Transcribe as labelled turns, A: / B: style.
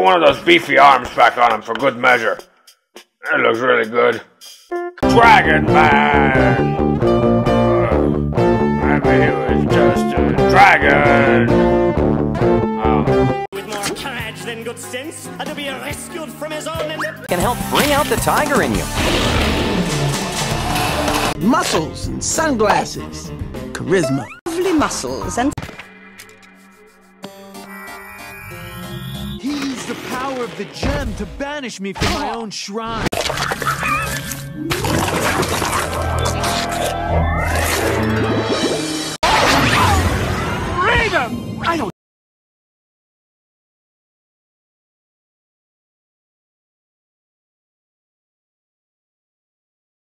A: put one of those beefy arms back on him for good measure. That looks really good. Dragon Man! Maybe he was just a dragon.
B: With more courage than good sense, and to be rescued from his own
C: can help bring out the tiger in you.
D: Muscles and sunglasses. Charisma.
E: Lovely muscles and...
F: He used the power of the gem to banish me from my own shrine.